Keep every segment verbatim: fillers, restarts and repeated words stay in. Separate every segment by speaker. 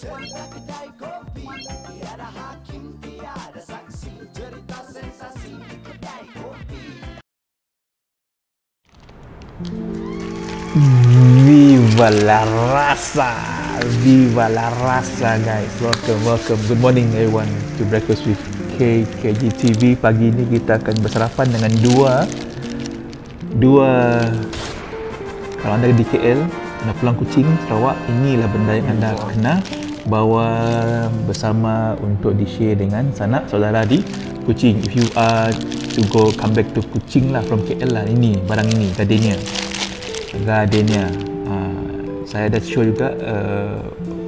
Speaker 1: Cerita kedai kopi, tiada hakim, tiada saksi. Cerita sensasi di kedai kopi.
Speaker 2: Viva la rasa, viva la rasa guys. Welcome, welcome. Good morning everyone to Breakfast with K K G T V. Pagi ini kita akan bersarapan dengan dua dua kalau anda di K L, anda pulang Kuching, Sarawak, inilah benda yang anda kena bawa bersama untuk di-share dengan sanak saudara di Kuching. If you are to go come back to Kuching lah from K L lah, ini barang ini gardenia. Gardenia. Uh, saya ada show juga uh,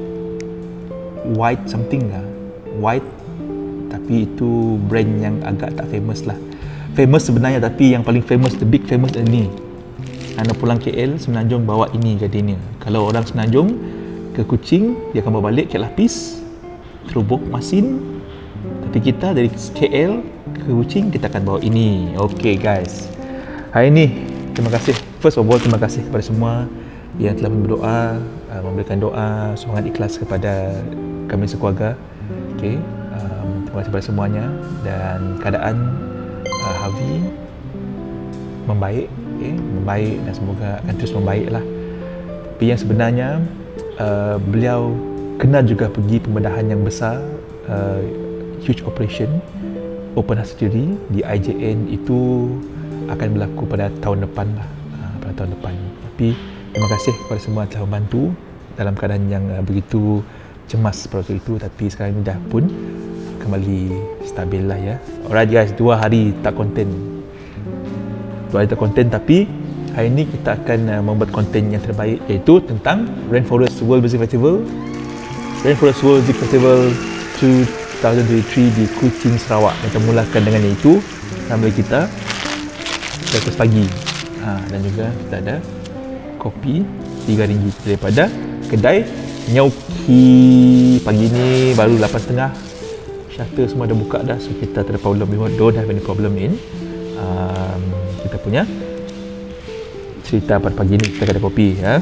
Speaker 2: white something lah. White tapi itu brand yang agak tak famous lah. Famous sebenarnya tapi yang paling famous, the big famous ini. Anda pulang K L, Semenanjung bawa ini gardenia. Kalau orang Semenanjung ke Kuching, dia akan bawa balik Kek Lapis, Terubuk Masin. Tapi kita dari K L ke Kuching, kita akan bawa ini. Okay guys. Hari ini, terima kasih. First of all, terima kasih kepada semua yang telah berdoa, uh, memberikan doa, semangat ikhlas kepada kami sekeluarga. Okay. Um, terima kasih kepada semuanya. Dan keadaan uh, Havi membaik. Okay, membaik dan semoga akan terus membaiklah. Tapi yang sebenarnya uh, beliau kena juga pergi pembedahan yang besar, uh, huge operation, open heart surgery di I J N. Itu akan berlaku pada tahun depan lah, uh, pada tahun depan. Tapi terima kasih kepada semua yang telah membantu dalam keadaan yang uh, begitu cemas pada waktu itu. Tapi sekarang ini dah pun kembali stabil lah ya. Alright guys, dua hari tak konten. Dua hari tak konten, tapi hari ini kita akan uh, membuat konten yang terbaik, iaitu tentang Rainforest World Music Festival. Rainforest World Music Festival dua ribu dua puluh tiga di Kuching, Sarawak. Kita mulakan dengan iaitu sambil kita breakfast pagi. Ha, dan juga kita ada kopi tiga ringgit daripada kedai Nyauki. Pagi ni baru lapan tiga puluh. Shutter semua dah buka dah, so kita tak ada problem. We don't have any problem in um, kita punya cerita pada pagi ni. Kita ada kopi ya.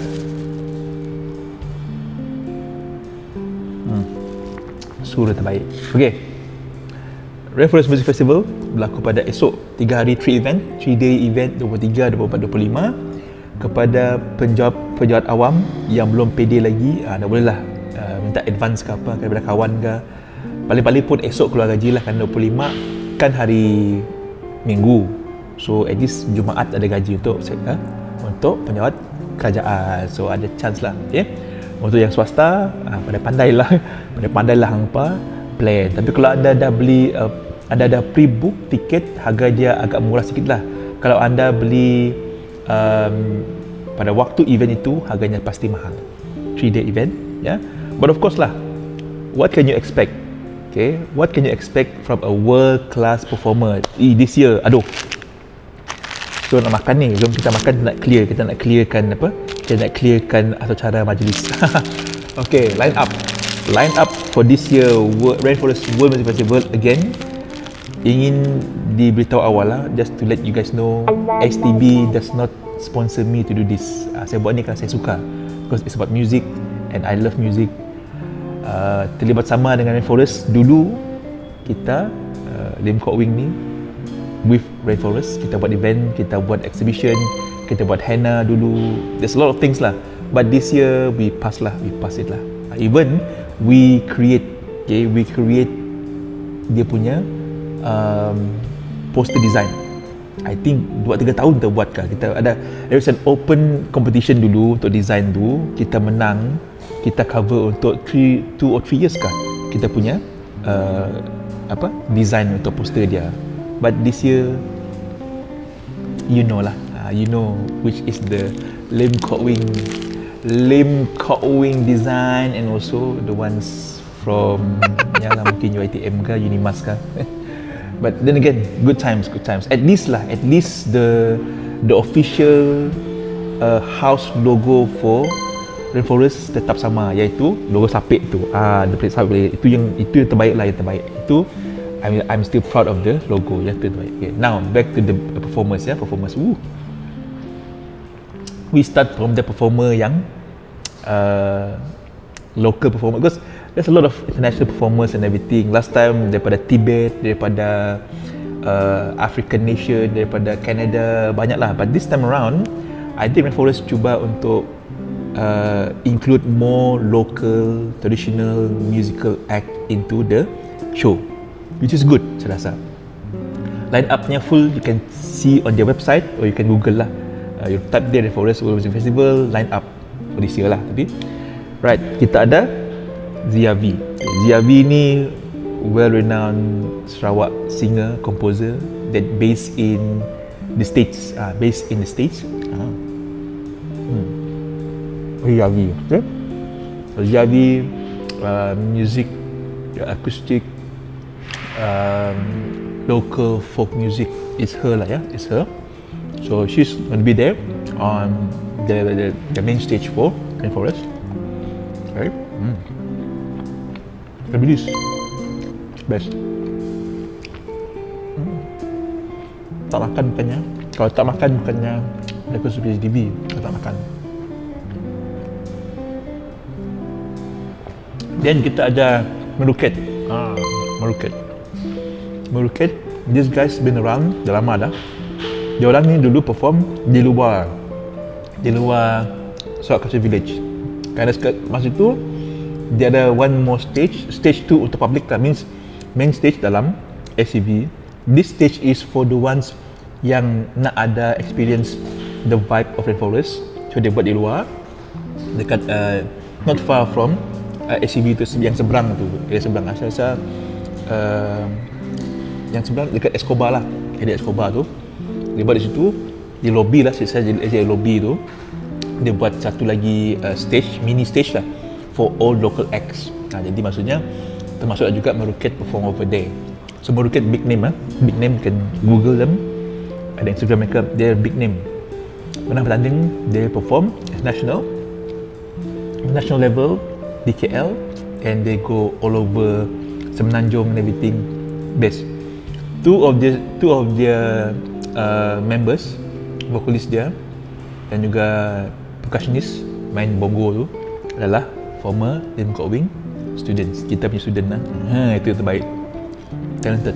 Speaker 2: Hmm. Suara terbaik. Okey. Rainforest Music Festival berlaku pada esok, tiga hari, three event, three day event, dua puluh tiga, dua puluh empat, dua puluh lima. Kepada penjawat penjawat awam yang belum pede lagi, anda bolehlah uh, minta advance ke apa daripada kawan ke. Paling-paling pun esok keluar gaji lah, kan dua puluh lima kan hari Minggu. So at least Jumaat ada gaji untuk uh, untuk penjawat kerajaan. So ada chance lah. Okay? Untuk yang swasta, uh, pandai-pandailah pandai-pandailah hangpa plan. Tapi kalau anda dah beli uh, anda dah pre-book tiket, harga dia agak murah sikit lah. Kalau anda beli um, pada waktu event itu, harganya pasti mahal. three day event, ya. Yeah? But of course lah, what can you expect? Okay, what can you expect from a world class performer eh, this year? Aduh. So nak makan ni, jom kita makan, nak clear, kita nak clearkan apa? Kita nak clearkan atau cara majlis. Okay, line up. Line up for this year Rainforest World Music Festival again. Ingin diberitahu awal lah, just to let you guys know, S T B does not sponsor me to do this. Uh, saya buat ni kerana saya suka, because it's about music and I love music. Uh, terlibat sama dengan Rainforest dulu. Kita uh, Lim Kok Wing ni with Rainforest, kita buat event, kita buat exhibition, kita buat henna dulu. There's a lot of things lah, but this year we pass lah, we pass it lah. Uh, even we create, okay, we create dia punya um, poster design. I think dua tiga tahun kita buat kan. Kita ada, there is an open competition dulu untuk design tu, kita menang. Kita cover untuk three, two or three years kah kita punya uh, apa design untuk poster dia. But this year, you know lah, uh, you know which is the Lim Kok Wing, Lim Kok Wing design, and also the ones from yang lah mungkin U I T M ke Unimas kah. But then again, good times, good times. At least lah, at least the the official uh, house logo for Rainforest tetap sama, iaitu logo sapit tu. Ah, the plate sapit itu yang itu yang terbaik lah, yang terbaik. Itu I'm I'm still proud of the logo yang terbaik. Okay, now back to the performers ya, performers. Woo. We start from the performer yang uh, local performer, because there's a lot of international performers and everything. Last time daripada Tibet, daripada uh, African nation, daripada Canada, banyak lah. But this time around, I think Rainforest cuba untuk uh, include more local, traditional musical act into the show, which is good, saya rasa. Line up-nya full, you can see on their website or you can Google lah. Uh, you type there Rainforest World Music Festival, line up for this year lah. Tapi, right, kita ada Zia V. Zia V ni well-renowned Sarawak singer, composer that based in the States, uh, based in the States. Uh. Hmm. Zia V, okay? So, Zia V, uh, music, acoustic, um, local folk music is her lah, ya, is her. So she's going to be there on the the, the main stage for Rainforest. Okay. Hmm. Fabulous. Best. Hmm. Tak makan bukannya. Kalau tak makan bukannya mereka suka P H D B. Kalau tak makan. Then kita ada Meruket. Ah, Meruket. Meruket. This guy's been around dah lama dah. Dia orang ni dulu perform di luar. Di luar Sarawak Cultural Village. Kerana masa itu dia ada one more stage, stage two untuk public lah, means main stage dalam S C V. This stage is for the ones yang nak ada experience the vibe of Rainforest. So dia buat di luar, dekat uh, not far from uh, S C V tu, yang seberang tu, yang seberang. Saya rasa uh, yang seberang dekat Escobar lah, area Escobar tu. Dia buat di situ, di lobby lah, saya jadi lobby tu. Dia buat satu lagi uh, stage, mini stage lah for all local acts. Nah, jadi maksudnya termasuk juga Meruket perform over there. So Meruket big name ah, big name, can Google them. Ada Instagram mereka, they're big name. Pernah bertanding, they perform national, national level di K L, and they go all over Semenanjung and everything. Best. Two of the two of their uh, members, vokalis dia dan juga percussionist main bongo tu adalah former Lim Kok Wing students. Kita punya student lah. Ha, itu yang terbaik. Talented.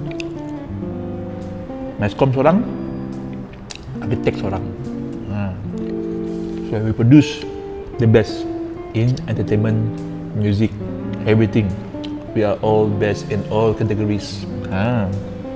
Speaker 2: Mascom seorang, architect seorang. Ha. So we produce the best in entertainment, music, everything. We are all best in all categories. Ha.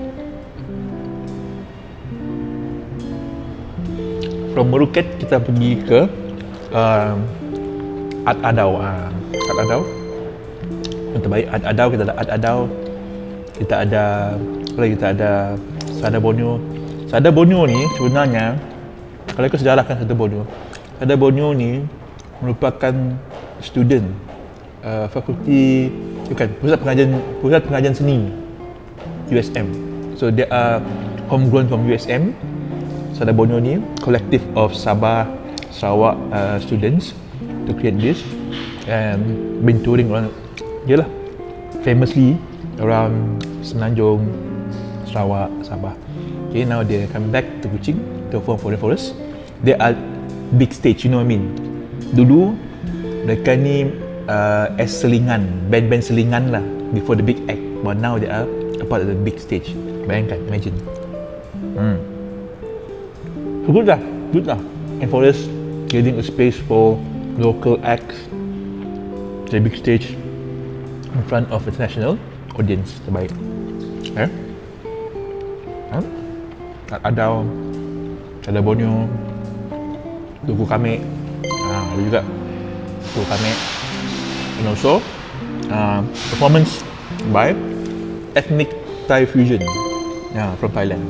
Speaker 2: From Meruket kita pergi ke uh, Ad Adau. Uh, Ad Adau yang terbaik. Ad Adau, kita ada Ad Adau, kita ada apa lagi, kita ada Sada Borneo. Sada Borneo ni sebenarnya, kalau ikut sejarahkan Sada Borneo, Sada Borneo ni merupakan student uh, fakulti, bukan, pusat pengajian pusat pengajian seni U S M. So they are homegrown from U S M. Sada Borneo ni collective of Sabah, Sarawak uh, students to create this and been touring around, yelah, famously around Semenanjung, Sarawak, Sabah. Okay, now they come back to Kuching to perform for Rainforest. They are big stage, you know what I mean. Dulu mereka ni uh, as selingan, band-band selingan lah before the big act. But now they are a part of the big stage. Bayangkan, imagine. Hmm. So good lah, good lah. Rainforest giving a space for local acts, the big stage in front of international audience. Terbaik. Eh? Huh? Adau, Sada Borneo, Tugu Kame, ah, ada juga Tugu Kame, and also uh, performance by Ethnic Thai Fusion, yeah, from Thailand.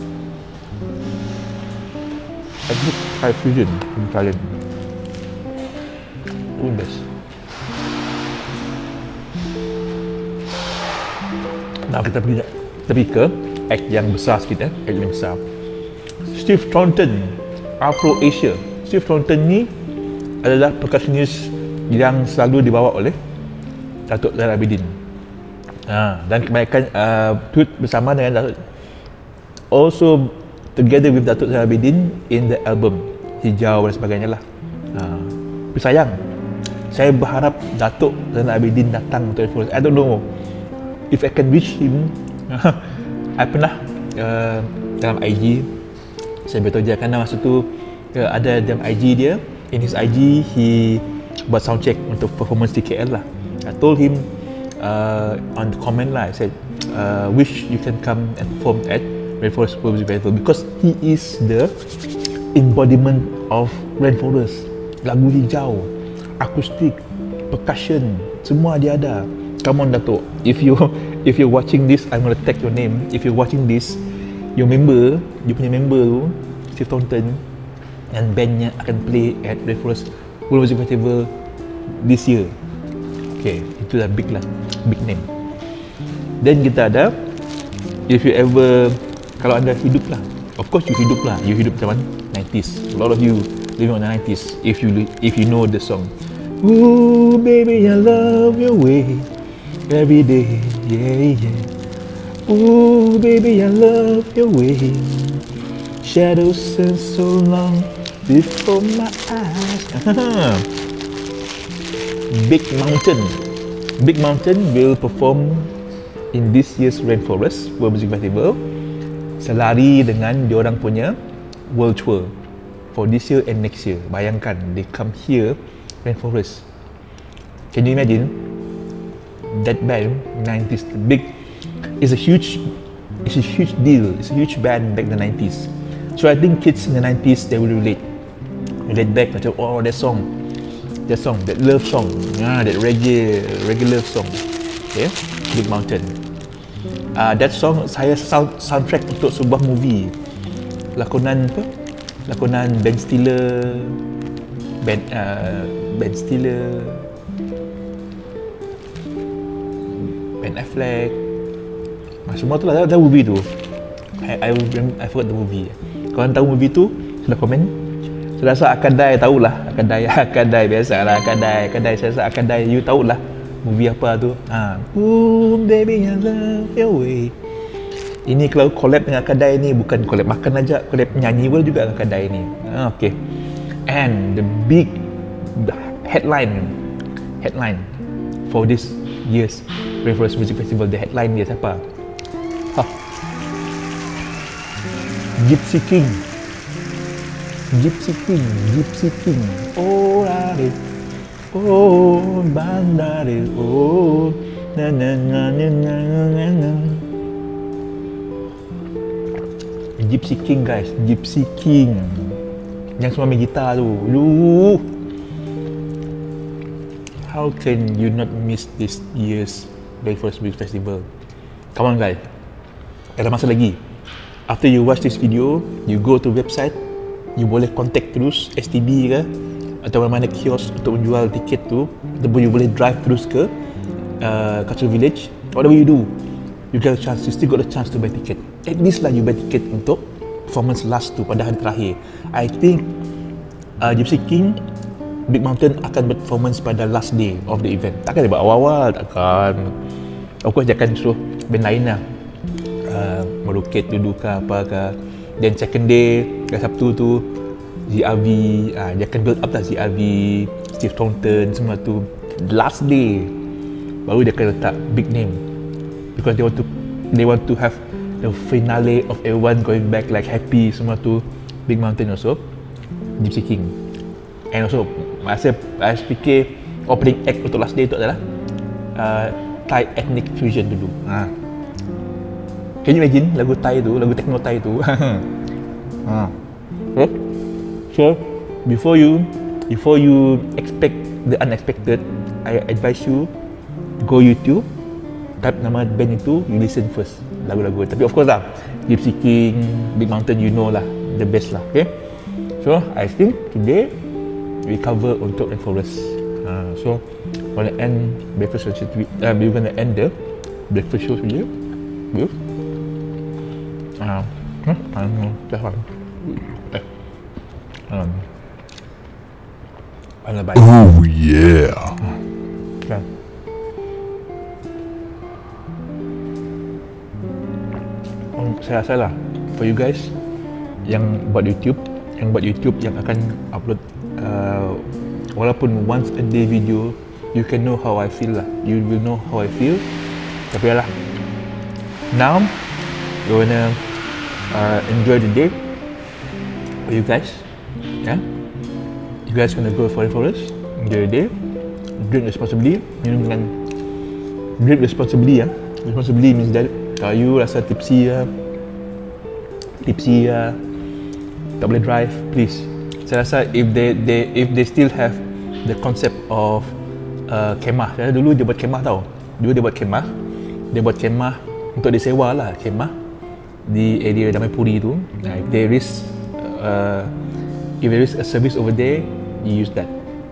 Speaker 2: Ethnic Thai Fusion from Thailand. Itu best. Nah, kita pergi, kita pergi ke act yang besar sikit, eh? Act yang besar. Steve Thornton, Afro Asia. Steve Thornton ni adalah percussionist yang selalu dibawa oleh Datuk Zainal Abidin. Ha, dan kebanyakan uh, turut bersama dengan Datuk, also together with Datuk Zainal Abidin in the album Hijau dan sebagainya lah. Ha, tapi sayang, Saya berharap Datuk Zainal Abidin datang untuk Rainforest. I don't know if I can reach him. I pernah uh, dalam I G, saya beritahu dia kerana masa tu uh, ada dalam I G dia, in his I G he buat sound check untuk performance di K L lah. I told him uh, on the comment lah, I said uh, wish you can come and perform at Rainforest World Music Festival because he is the embodiment of Rainforest. Lagu hijau, akustik, percussion, semua dia ada. Come on Datuk, if you if you're watching this, I'm gonna tag your name. If you're watching this, your member, you punya member tu, Steve Thornton, and bandnya akan play at Rainforest World Music Festival this year. Okay, itulah big lah, big name. Then kita ada, if you ever, kalau anda hidup lah, of course you hidup lah, you hidup zaman nineties. A lot of you living on the nineties. If you if you know the song, ooh baby I love your way every day, yeah yeah. Ooh baby I love your way. Shadows stand so long before my eyes. Big Mountain. Big Mountain will perform in this year's Rainforest World Music Festival. Selari dengan diorang punya world tour for this year and next year. Bayangkan, they come here, Rainforest. Can you imagine? That band, nineties, big, is a huge, it's a huge deal. It's a huge band back in the nineties. So I think kids in the nineties, they will relate. Relate back macam, oh that song, that song, that love song, ah, that reggae, reggae love song. Okay, Big Mountain. Uh, that song saya sound, soundtrack untuk sebuah movie. Lakonan apa? Lakonan Ben Stiller, Ben uh, Ben Stiller, Ben Affleck. Ah, semua tu lah ada movie tu. I I I forgot the movie. Kalau tahu movie tu, sudah komen. Saya rasa Akadai tahulah. Akadai, Akadai biasalah Akadai, Akadai saya rasa Akadai you tahulah. Movie apa tu? Ha. Ooh, baby I love your way. Ini kalau collab dengan Akadai ni bukan collab makan aja, collab nyanyi pun juga dengan Akadai ni. Ha, okay. And the big the headline headline for this year's Rainforest Music Festival, the headline dia siapa? Ha. Gypsy King. Gypsy King, Gypsy King. Oh, rare. Oh, bandare, oh, na na na na na na na. Gypsy King guys, Gypsy King. Yang semua main gitar tu. Lu. How can you not miss this year's Rainforest Music Festival? Come on guys. Ada masa lagi. After you watch this video, you go to website, you boleh contact terus S T B ke atau mana-mana kios untuk menjual tiket tu, ataupun you boleh drive terus ke uh, Cultural Village. Whatever you do, you get a chance, you still got a chance to buy ticket. At least lah you buy ticket untuk performance last tu pada hari terakhir. I think uh, Gypsy King, Big Mountain akan performance pada last day of the event. Takkan dia buat awal-awal, takkan. Of course dia akan suruh band lain lah, uh, merukit dulu ke apa ke. Then second day, ke Sabtu tu Z R V, uh, dia akan build up lah Z R V, Steve Thornton, semua tu. Last day baru dia akan letak big name, because they want to they want to have the finale of everyone going back like happy, semua tu. Big Mountain also, Gypsy King, and also masa saya fikir opening act untuk last day tu adalah uh, Thai ethnic fusion dulu. Ha. Can you imagine lagu Thai tu, lagu techno Thai tu? Ha. Okay. So before you before you expect the unexpected, I advise you go YouTube, type nama band itu, you listen first lagu-lagu. Tapi of course lah, Gypsy King, Big Mountain, you know lah, the best lah. Okay. So I think today we cover untuk Rainforest. Uh, so we're gonna end breakfast show. Uh, we're gonna end the breakfast show video with uh, huh? I don't know, just one. Eh. Um,
Speaker 3: oh yeah.
Speaker 2: Okay. Um, saya rasa lah, for you guys yang buat YouTube, yang buat YouTube yang akan upload uh, walaupun once a day video, you can know how I feel lah. You will know how I feel. Tapi lah, now you wanna uh, enjoy the day for you guys. Yeah, you guys gonna go for forest, enjoy the day, drink responsibly, minum dengan drink responsibly ya. Responsibly means that kalau you rasa tipsy ya, tipsy ya, tak boleh drive, please. Saya rasa if they they if they still have the concept of uh, kemah. Ya, dulu dia buat kemah tau. Dulu dia buat kemah. Dia buat kemah untuk disewa lah, kemah di area Damaipuri tu. Nah, if there is uh, if there is a service over there, you use that.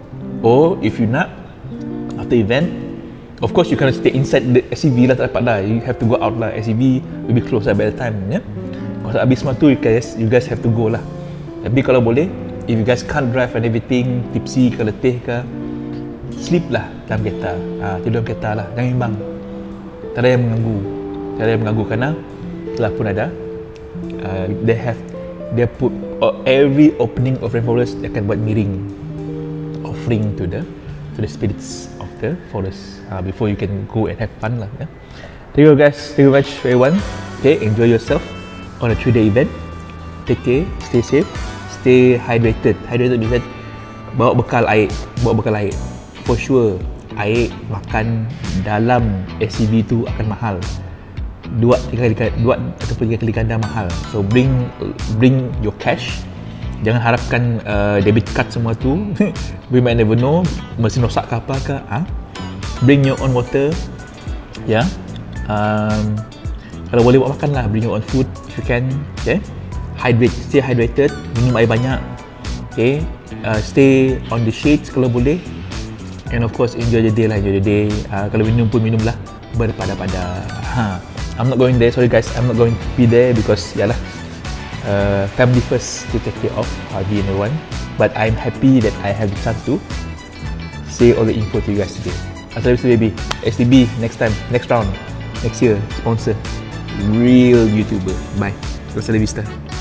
Speaker 2: Or if you nak after event, of course you cannot stay inside the S C V lah, tak dapat lah. You have to go out lah. S C V will be closed lah by the time. Ya. Kalau habis semua tu, you guys, you guys have to go lah. Tapi kalau boleh, if you guys can't drive and everything, tipsy ke, letih ke, sleep lah dalam kereta. Ha, tidur dalam kereta lah, jangan bimbang. Tak ada yang mengganggu. Tak ada yang mengganggu kerana telah pun ada. Uh, they have, they put uh, every opening of rainforest they akan buat miring, offering to the to the spirits of the forest uh, before you can go and have fun lah. Yeah. Thank you guys, thank you very much everyone. Okay, enjoy yourself on a three day event. Take care, stay safe, stay hydrated. Hydrated means that bawa bekal air, bawa bekal air. For sure, air makan dalam S C V tu akan mahal. Dua tiga kali dua ataupun tiga kali ganda mahal. So bring bring your cash. Jangan harapkan uh, debit card semua tu. We might never know mesin rosak ke apa ke. Ha? Bring your own water. Ya. Yeah. Um, kalau boleh buat makan lah. Bring your own food if you can. Okay. Hydrate, stay hydrated. Minum air banyak. Okay. Uh, stay on the shades kalau boleh. And of course enjoy the day lah, enjoy the day. Uh, kalau minum pun minum lah berpada-pada. Ha. I'm not going there, sorry guys. I'm not going to be there because yalah. Uh, family first to take care of Hardy and everyone. But I'm happy that I have the chance to say all the info to you guys today. Asal baby, S T B next time, next round, next year sponsor real YouTuber. Bye. Hasta la vista.